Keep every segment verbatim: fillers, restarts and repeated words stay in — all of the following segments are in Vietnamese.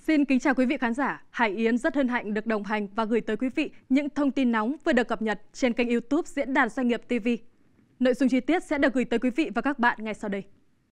Xin kính chào quý vị khán giả. Hải Yến rất hân hạnh được đồng hành và gửi tới quý vị những thông tin nóng vừa được cập nhật trên kênh YouTube Diễn đàn Doanh nghiệp ti vi. Nội dung chi tiết sẽ được gửi tới quý vị và các bạn ngay sau đây.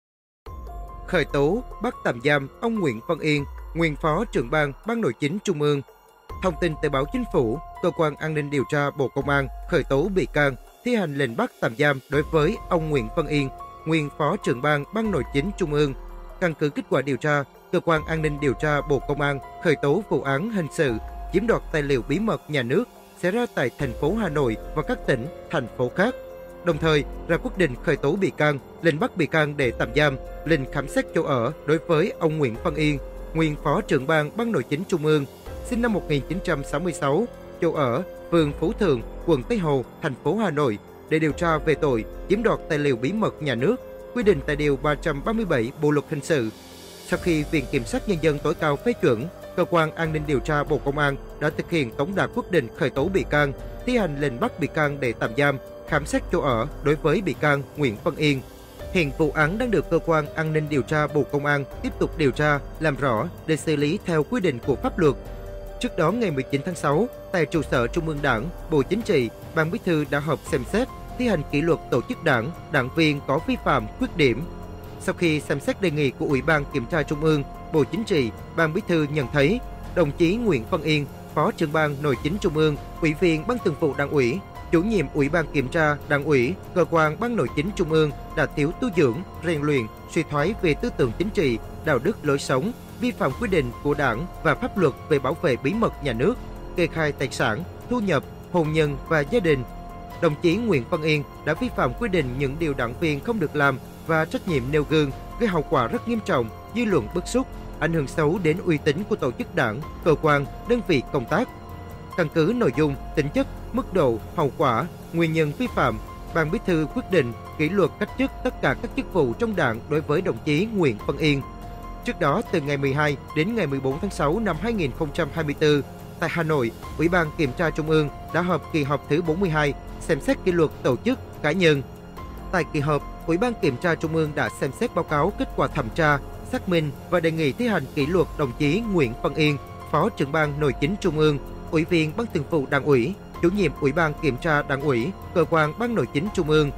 Khởi tố, bắt tạm giam ông Nguyễn Văn Yên, nguyên Phó trưởng ban Ban Nội chính Trung ương. Thông tin từ báo Chính phủ, Cơ quan An ninh điều tra Bộ Công an khởi tố bị can, thi hành lệnh bắt tạm giam đối với ông Nguyễn Văn Yên, nguyên Phó trưởng ban Ban Nội chính Trung ương. Căn cứ kết quả điều tra, Cơ quan An ninh điều tra Bộ Công an khởi tố vụ án hình sự chiếm đoạt tài liệu bí mật nhà nước xảy ra tại thành phố Hà Nội và các tỉnh, thành phố khác. Đồng thời, ra quyết định khởi tố bị can, lệnh bắt bị can để tạm giam, lệnh khám xét chỗ ở đối với ông Nguyễn Văn Yên, nguyên Phó trưởng ban Ban Nội chính Trung ương, sinh năm một nghìn chín trăm sáu mươi sáu, chỗ ở phường Phú Thượng, quận Tây Hồ, thành phố Hà Nội để điều tra về tội chiếm đoạt tài liệu bí mật nhà nước, quy định tại điều ba trăm ba mươi bảy Bộ luật hình sự. Sau khi Viện Kiểm sát Nhân dân tối cao phê chuẩn, Cơ quan An ninh điều tra Bộ Công an đã thực hiện tống đạt quyết định khởi tố bị can, thi hành lệnh bắt bị can để tạm giam, khám xét chỗ ở đối với bị can Nguyễn Văn Yên. Hiện vụ án đang được Cơ quan An ninh điều tra Bộ Công an tiếp tục điều tra, làm rõ để xử lý theo quy định của pháp luật. Trước đó ngày mười chín tháng sáu, tại trụ sở Trung ương Đảng, Bộ Chính trị, Ban Bí thư đã họp xem xét, thi hành kỷ luật tổ chức đảng, đảng viên có vi phạm, khuyết điểm. Sau khi xem xét đề nghị của Ủy ban Kiểm tra Trung ương, Bộ Chính trị, Ban Bí thư nhận thấy đồng chí Nguyễn Văn Yên, Phó trưởng ban Nội chính Trung ương, Ủy viên Ban Thường vụ Đảng ủy, chủ nhiệm Ủy ban Kiểm tra Đảng ủy, Cơ quan Ban Nội chính Trung ương đã thiếu tu dưỡng, rèn luyện, suy thoái về tư tưởng chính trị, đạo đức lối sống, vi phạm quy định của Đảng và pháp luật về bảo vệ bí mật nhà nước, kê khai tài sản, thu nhập, hôn nhân và gia đình. Đồng chí Nguyễn Văn Yên đã vi phạm quy định những điều đảng viên không được làm và trách nhiệm nêu gương, gây hậu quả rất nghiêm trọng, dư luận bức xúc, ảnh hưởng xấu đến uy tín của tổ chức đảng, cơ quan, đơn vị công tác. Căn cứ nội dung, tính chất, mức độ, hậu quả, nguyên nhân vi phạm, Ban Bí thư quyết định kỷ luật cách chức tất cả các chức vụ trong đảng đối với đồng chí Nguyễn Văn Yên. Trước đó, từ ngày mười hai đến ngày mười bốn tháng sáu năm hai nghìn không trăm hai mươi tư, tại Hà Nội, Ủy ban Kiểm tra Trung ương đã họp kỳ họp thứ bốn mươi hai, xem xét kỷ luật tổ chức, cá nhân. Tại kỳ họp, Ủy ban Kiểm tra Trung ương đã xem xét báo cáo kết quả thẩm tra, xác minh và đề nghị thi hành kỷ luật đồng chí Nguyễn Văn Yên, Phó trưởng ban Nội chính Trung ương, Ủy viên Ban Thường vụ Đảng ủy, chủ nhiệm Ủy ban Kiểm tra Đảng ủy, Cơ quan Ban Nội chính Trung ương.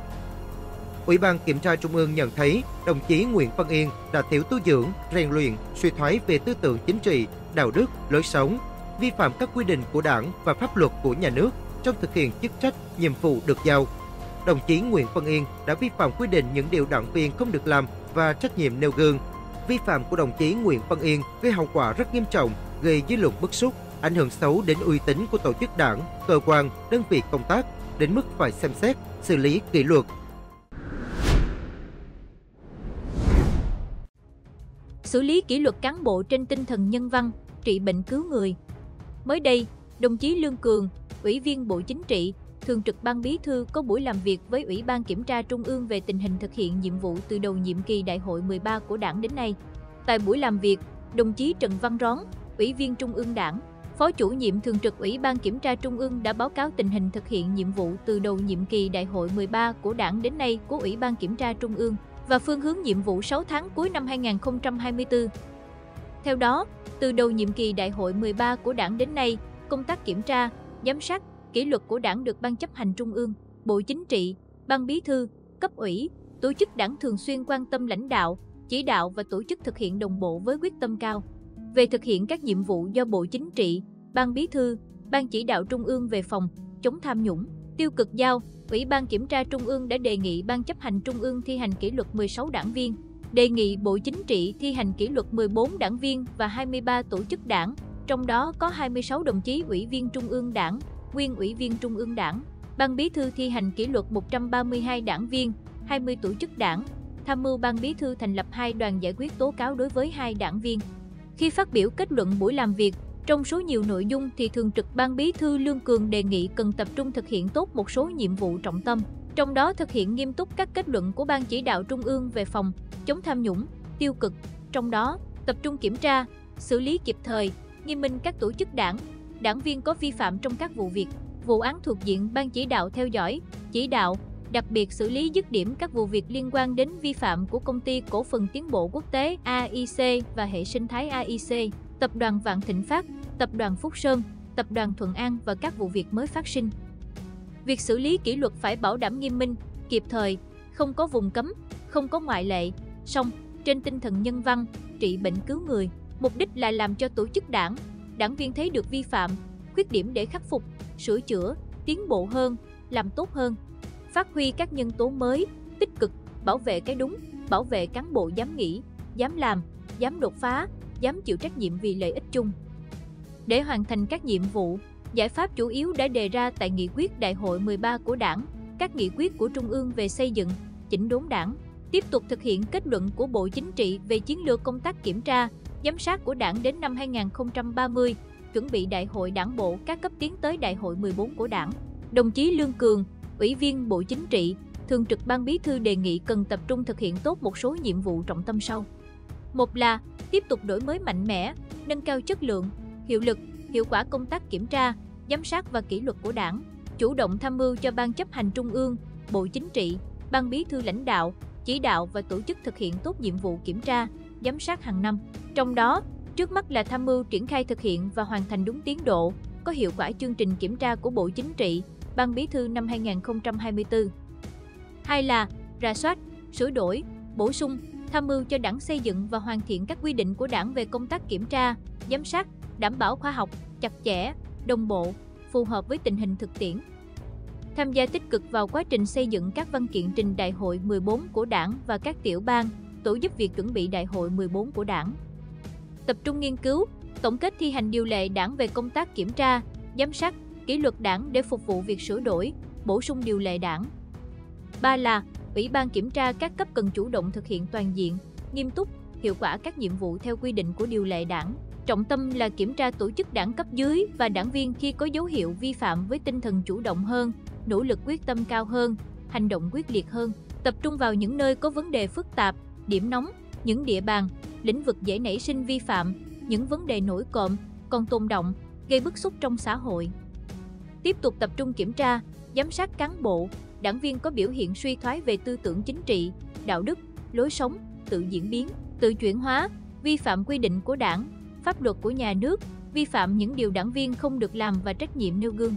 Ủy ban Kiểm tra Trung ương nhận thấy đồng chí Nguyễn Văn Yên đã thiếu tu dưỡng, rèn luyện, suy thoái về tư tưởng chính trị, đạo đức, lối sống, vi phạm các quy định của Đảng và pháp luật của nhà nước trong thực hiện chức trách, nhiệm vụ được giao. Đồng chí Nguyễn Văn Yên đã vi phạm quy định những điều đảng viên không được làm và trách nhiệm nêu gương. Vi phạm của đồng chí Nguyễn Văn Yên gây hậu quả rất nghiêm trọng, gây dư luận bức xúc, ảnh hưởng xấu đến uy tín của tổ chức đảng, cơ quan, đơn vị công tác, đến mức phải xem xét, xử lý kỷ luật. Xử lý kỷ luật cán bộ trên tinh thần nhân văn, trị bệnh cứu người. Mới đây, đồng chí Lương Cường, Ủy viên Bộ Chính trị, Thường trực Ban Bí thư có buổi làm việc với Ủy ban Kiểm tra Trung ương về tình hình thực hiện nhiệm vụ từ đầu nhiệm kỳ Đại hội mười ba của Đảng đến nay. Tại buổi làm việc, đồng chí Trần Văn Rón, Ủy viên Trung ương Đảng, Phó chủ nhiệm Thường trực Ủy ban Kiểm tra Trung ương đã báo cáo tình hình thực hiện nhiệm vụ từ đầu nhiệm kỳ Đại hội mười ba của Đảng đến nay của Ủy ban Kiểm tra Trung ương và phương hướng nhiệm vụ sáu tháng cuối năm hai nghìn không trăm hai mươi tư. Theo đó, từ đầu nhiệm kỳ Đại hội mười ba của Đảng đến nay, công tác kiểm tra, giám sát, kỷ luật của Đảng được Ban chấp hành Trung ương, Bộ Chính trị, Ban Bí thư, cấp ủy, tổ chức Đảng thường xuyên quan tâm lãnh đạo, chỉ đạo và tổ chức thực hiện đồng bộ với quyết tâm cao. Về thực hiện các nhiệm vụ do Bộ Chính trị, Ban Bí thư, Ban chỉ đạo Trung ương về phòng, chống tham nhũng, tiêu cực giao, Ủy ban Kiểm tra Trung ương đã đề nghị Ban chấp hành Trung ương thi hành kỷ luật mười sáu đảng viên, đề nghị Bộ Chính trị thi hành kỷ luật mười bốn đảng viên và hai mươi ba tổ chức đảng, trong đó có hai mươi sáu đồng chí Ủy viên Trung ương Đảng, nguyên Ủy viên Trung ương Đảng. Ban Bí thư thi hành kỷ luật một trăm ba mươi hai đảng viên, hai mươi tổ chức đảng, tham mưu Ban Bí thư thành lập hai đoàn giải quyết tố cáo đối với hai đảng viên. Khi phát biểu kết luận buổi làm việc, trong số nhiều nội dung thì Thường trực Ban Bí thư Lương Cường đề nghị cần tập trung thực hiện tốt một số nhiệm vụ trọng tâm, trong đó thực hiện nghiêm túc các kết luận của Ban chỉ đạo Trung ương về phòng, chống tham nhũng, tiêu cực, trong đó tập trung kiểm tra, xử lý kịp thời, nghiêm minh các tổ chức đảng, đảng viên có vi phạm trong các vụ việc, vụ án thuộc diện Ban chỉ đạo theo dõi, chỉ đạo, đặc biệt xử lý dứt điểm các vụ việc liên quan đến vi phạm của Công ty Cổ phần Tiến bộ Quốc tế A I C và hệ sinh thái A I C. Tập đoàn Vạn Thịnh Phát, Tập đoàn Phúc Sơn, Tập đoàn Thuận An và các vụ việc mới phát sinh. Việc xử lý kỷ luật phải bảo đảm nghiêm minh, kịp thời, không có vùng cấm, không có ngoại lệ, song trên tinh thần nhân văn, trị bệnh cứu người. Mục đích là làm cho tổ chức đảng, đảng viên thấy được vi phạm, khuyết điểm để khắc phục, sửa chữa, tiến bộ hơn, làm tốt hơn. Phát huy các nhân tố mới, tích cực, bảo vệ cái đúng, bảo vệ cán bộ dám nghĩ, dám làm, dám đột phá, dám chịu trách nhiệm vì lợi ích chung. Để hoàn thành các nhiệm vụ, giải pháp chủ yếu đã đề ra tại nghị quyết Đại hội mười ba của Đảng, các nghị quyết của Trung ương về xây dựng, chỉnh đốn Đảng, tiếp tục thực hiện kết luận của Bộ Chính trị về chiến lược công tác kiểm tra, giám sát của Đảng đến năm hai nghìn không trăm ba mươi, chuẩn bị Đại hội Đảng bộ các cấp tiến tới Đại hội mười bốn của Đảng. Đồng chí Lương Cường, Ủy viên Bộ Chính trị, Thường trực Ban Bí thư đề nghị cần tập trung thực hiện tốt một số nhiệm vụ trọng tâm sau. Một là tiếp tục đổi mới mạnh mẽ, nâng cao chất lượng, hiệu lực, hiệu quả công tác kiểm tra, giám sát và kỷ luật của Đảng, chủ động tham mưu cho Ban Chấp hành Trung ương, Bộ Chính trị, Ban Bí thư lãnh đạo, chỉ đạo và tổ chức thực hiện tốt nhiệm vụ kiểm tra, giám sát hàng năm. Trong đó, trước mắt là tham mưu triển khai thực hiện và hoàn thành đúng tiến độ, có hiệu quả chương trình kiểm tra của Bộ Chính trị, Ban Bí thư năm hai nghìn không trăm hai mươi tư. Hai là rà soát, sửa đổi, bổ sung, tham mưu cho Đảng xây dựng và hoàn thiện các quy định của Đảng về công tác kiểm tra, giám sát, đảm bảo khoa học, chặt chẽ, đồng bộ, phù hợp với tình hình thực tiễn. Tham gia tích cực vào quá trình xây dựng các văn kiện trình Đại hội mười bốn của Đảng và các tiểu ban, tổ giúp việc chuẩn bị Đại hội mười bốn của Đảng. Tập trung nghiên cứu, tổng kết thi hành điều lệ Đảng về công tác kiểm tra, giám sát, kỷ luật Đảng để phục vụ việc sửa đổi, bổ sung điều lệ Đảng. Ba là Ủy ban kiểm tra các cấp cần chủ động thực hiện toàn diện, nghiêm túc, hiệu quả các nhiệm vụ theo quy định của điều lệ Đảng. Trọng tâm là kiểm tra tổ chức Đảng cấp dưới và đảng viên khi có dấu hiệu vi phạm với tinh thần chủ động hơn, nỗ lực quyết tâm cao hơn, hành động quyết liệt hơn, tập trung vào những nơi có vấn đề phức tạp, điểm nóng, những địa bàn, lĩnh vực dễ nảy sinh vi phạm, những vấn đề nổi cộm, còn tồn đọng, gây bức xúc trong xã hội. Tiếp tục tập trung kiểm tra, giám sát cán bộ, đảng viên có biểu hiện suy thoái về tư tưởng chính trị, đạo đức, lối sống, tự diễn biến, tự chuyển hóa, vi phạm quy định của Đảng, pháp luật của nhà nước, vi phạm những điều đảng viên không được làm và trách nhiệm nêu gương.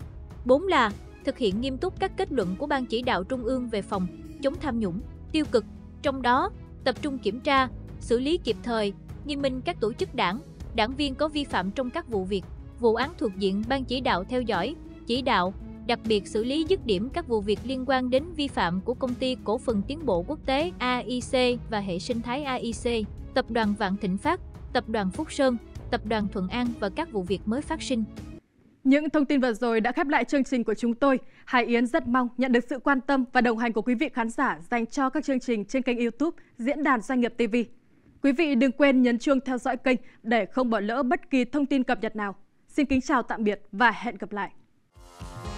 Bốn là thực hiện nghiêm túc các kết luận của Ban Chỉ đạo Trung ương về phòng chống tham nhũng, tiêu cực, trong đó tập trung kiểm tra, xử lý kịp thời, nghiêm minh các tổ chức đảng, đảng viên có vi phạm trong các vụ việc, vụ án thuộc diện Ban Chỉ đạo theo dõi, chỉ đạo, đặc biệt xử lý dứt điểm các vụ việc liên quan đến vi phạm của Công ty Cổ phần Tiến bộ Quốc tế a i xê và hệ sinh thái a i xê, Tập đoàn Vạn Thịnh Phát, Tập đoàn Phúc Sơn, Tập đoàn Thuận An và các vụ việc mới phát sinh. Những thông tin vừa rồi đã khép lại chương trình của chúng tôi. Hải Yến rất mong nhận được sự quan tâm và đồng hành của quý vị khán giả dành cho các chương trình trên kênh YouTube Diễn đàn Doanh nghiệp ti vi. Quý vị đừng quên nhấn chuông theo dõi kênh để không bỏ lỡ bất kỳ thông tin cập nhật nào. Xin kính chào tạm biệt và hẹn gặp lại.